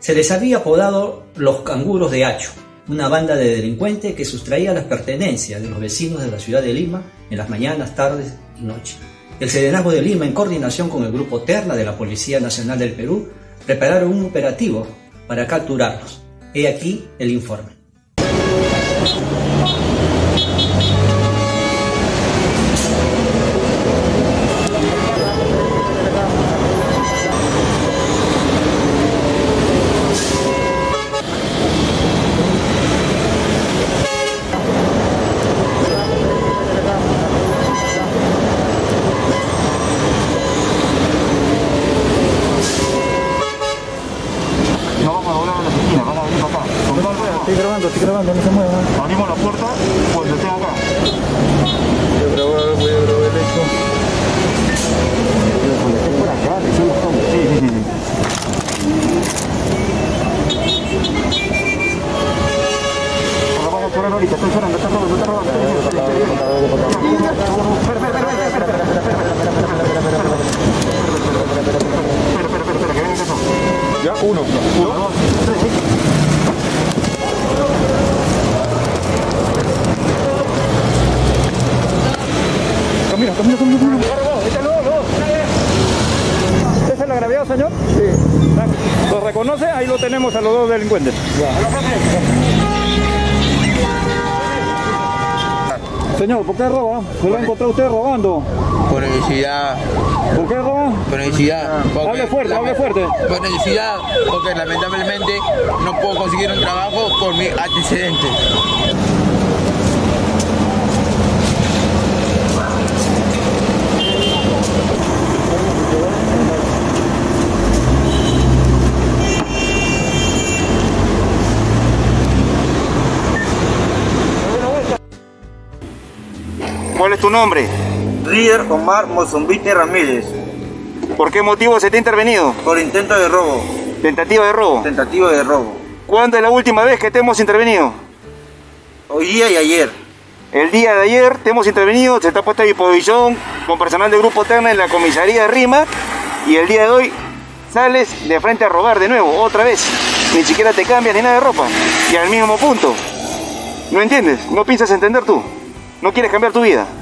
Se les había apodado los canguros de Hacho, una banda de delincuentes que sustraía las pertenencias de los vecinos de la ciudad de Lima en las mañanas, tardes y noches. El Serenazgo de Lima, en coordinación con el Grupo Terna de la Policía Nacional del Perú, prepararon un operativo para capturarlos. He aquí el informe. Estoy grabando, no se mueva. Abrimos la puerta cuando esté acá. Voy a grabar el hecho. Es por acá, le hicimos todo. Sí. Lo vamos a correr ahorita, estoy cerrando, está robando. Espera, que venga eso. Ya, uno, dos, tres. Camina. ¿Esa es la gravedad, señor? Sí. ¿Lo reconoce? Ahí lo tenemos a los dos delincuentes. Señor, ¿por qué roba? ¿Se lo ha encontrado usted robando? Por necesidad. ¿Por qué roba? Por necesidad. Hable fuerte. Por necesidad, porque lamentablemente no puedo conseguir un trabajo por mi antecedente. ¿Cuál es tu nombre? Rider Omar Mozombite Ramírez. ¿Por qué motivo se te ha intervenido? Por intento de robo. Tentativa de robo. Tentativa de robo. ¿Cuándo es la última vez que te hemos intervenido? Hoy día y ayer. El día de ayer te hemos intervenido, se te ha puesto a disposición con personal del Grupo Terna en la comisaría de Rima, y el día de hoy sales de frente a robar de nuevo, otra vez. Ni siquiera te cambias ni nada de ropa, y al mismo punto. ¿No entiendes? ¿No piensas entender tú? ¿No quieres cambiar tu vida?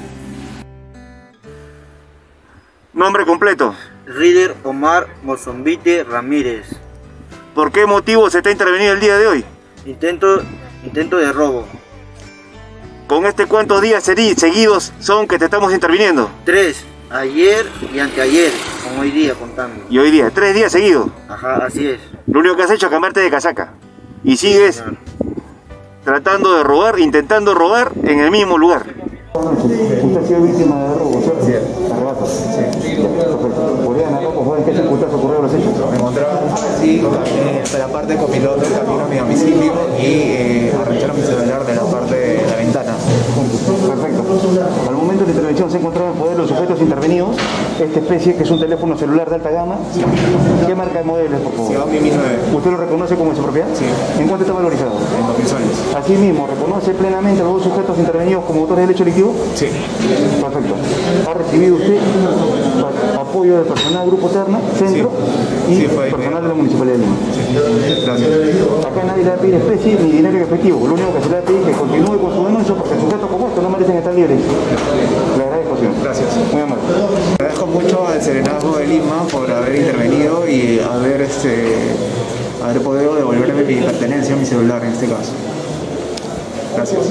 Nombre completo. Rider Omar Mozombite Ramírez. ¿Por qué motivo se te ha intervenido el día de hoy? Intento de robo. ¿Con cuántos días seguidos son que te estamos interviniendo? 3. Ayer y anteayer. Con hoy día contando. Y hoy día, 3 días seguidos. Ajá, así es. Lo único que has hecho es cambiarte de casaca. Y sigues tratando de robar, intentando robar en el mismo lugar. ¿Usted ha sido víctima de robo, cierto? Sí. ¿Arrebato? Sí. Perfecto. ¿Podrían narrar, por favor, en qué circunstancias ocurrieron los hechos? Me encontraba así, hasta la parte de copiloto, camino a mi domicilio y arrancaron mi celular de la parte de la ventana. Perfecto. Al momento de la intervención se encontraba en poder de los sujetos intervenidos esta especie que es un teléfono celular de alta gama. ¿Qué marca de modelo es, por favor? Xiaomi Mi 9. ¿Usted lo reconoce como de su propiedad? Sí. ¿En cuánto está valorizado? En 2.000 soles. Asimismo, ¿reconoce plenamente a los dos sujetos intervenidos como autores del hecho delictivo? Sí. Perfecto. ¿Ha recibido usted apoyo del personal Grupo Terna, Centro y personal de la Municipalidad de Lima? Sí. Gracias. Acá nadie le va a pedir especie ni dinero en efectivo. Lo único que se le va a pedir es que continúe con su denuncia porque sujetos como estos no merecen estar libres. Le agradezco, señor. Gracias. Muy amable. Agradezco mucho al Serenazgo de Lima por haber intervenido y haber podido devolverme mi pertenencia a mi celular en este caso. Gracias.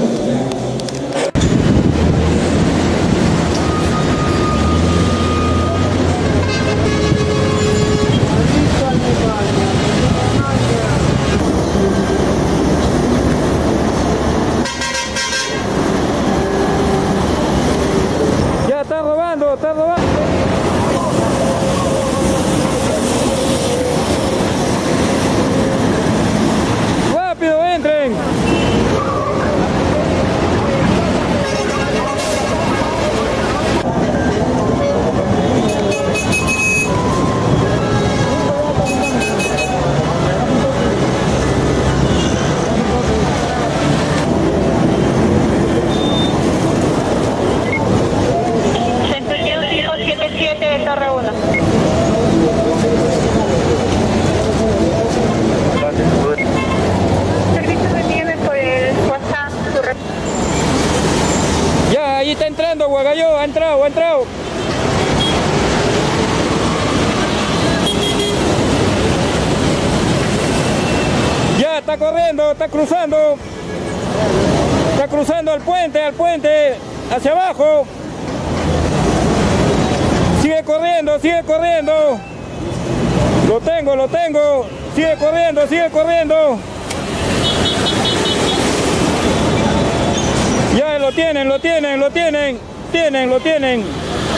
Ya están robando, están robando. Rápido, entren. cruzando al puente, hacia abajo. Sigue corriendo. Lo tengo. Sigue corriendo. Ya lo tienen.